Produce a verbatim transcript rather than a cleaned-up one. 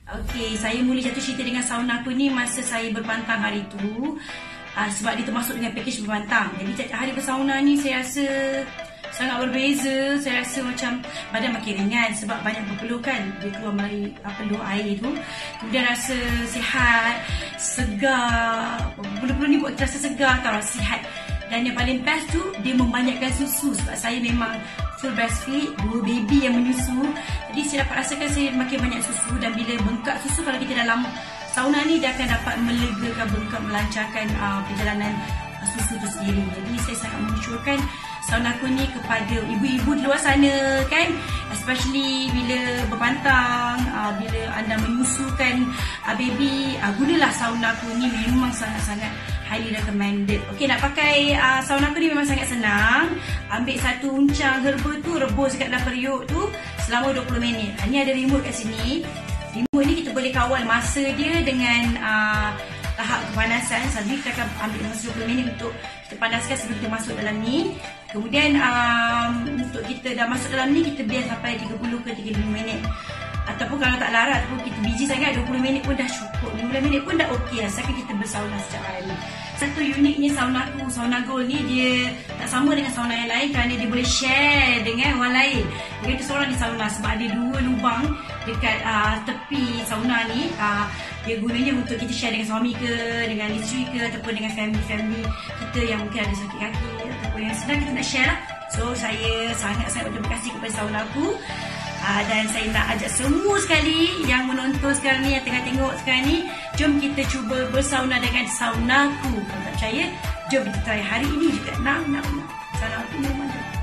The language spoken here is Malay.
Okey, saya mula jatuh cinta dengan sauna aku ni masa saya berpantang hari tu. Uh, sebab dia termasuk dengan pakej berpantang. Jadi setiap hari bersauna ni saya rasa sangat berbeza. Saya rasa macam badan makin ringan sebab banyak berpeluh kan. Dia keluar melalui peluh air tu. Kemudian rasa sihat, segar. Peluh-peluh ni buat kita rasa segar tau, rasa sihat. Dan yang paling best tu, dia membanyakkan susu. Sebab saya memang full breastfeed, dua baby yang menyusu. Jadi saya dapat rasakan saya makin banyak susu. Dan bila bengkak susu, kalau kita dalam sauna ni, dia akan dapat melegakan bengkak, melancarkan uh, perjalanan uh, susu tu sendiri. Jadi saya sangat mensyukurkan sauna aku ni kepada ibu-ibu di luar sana kan. Especially bila berpantang, uh, bila anda menyusukan uh, baby, uh, gunalah sauna aku ni, memang sangat-sangat highly recommended. Okey, nak pakai uh, sauna aku ni memang sangat senang. Ambil satu uncang herba tu, rebus dekat dalam periuk tu selama dua puluh minit. Ha, ni ada remote kat sini. Remote ni kita boleh kawal masa dia dengan uh, tahap kepanasan. Selalu kita akan ambil masa dua puluh minit untuk kita panaskan sebelum kita masuk dalam ni. Kemudian um, untuk kita dah masuk dalam ni, kita biar sampai tiga puluh ke tiga puluh lima minit. Ataupun kalau tak larat, ataupun kita busy sangat, dua puluh minit pun dah cukup, lima belas minit pun dah okey lah. Asalkan kita bersauna setiap hari. Satu uniknya sauna aku, Sauna Gold ni, dia tak sama dengan sauna yang lain kerana dia boleh share dengan orang lain. Begitu seorang di sauna sebab ada dua lubang dekat uh, tepi sauna ni. Uh, dia gunanya untuk kita share dengan suami ke, dengan isteri ke, ataupun dengan family-family kita yang mungkin ada sakit kaki ataupun yang sedang kita nak share lah. So saya sangat-sangat berterima kasih kepada sauna aku. Uh, dan saya nak ajak semua sekali yang menonton sekarang ni, yang tengah tengok sekarang ni, jom kita cuba bersauna dengan saunaku. Kalau tak percaya, jom kita try hari ini juga. Nak, nak, nak. Sauna aku memang mantap.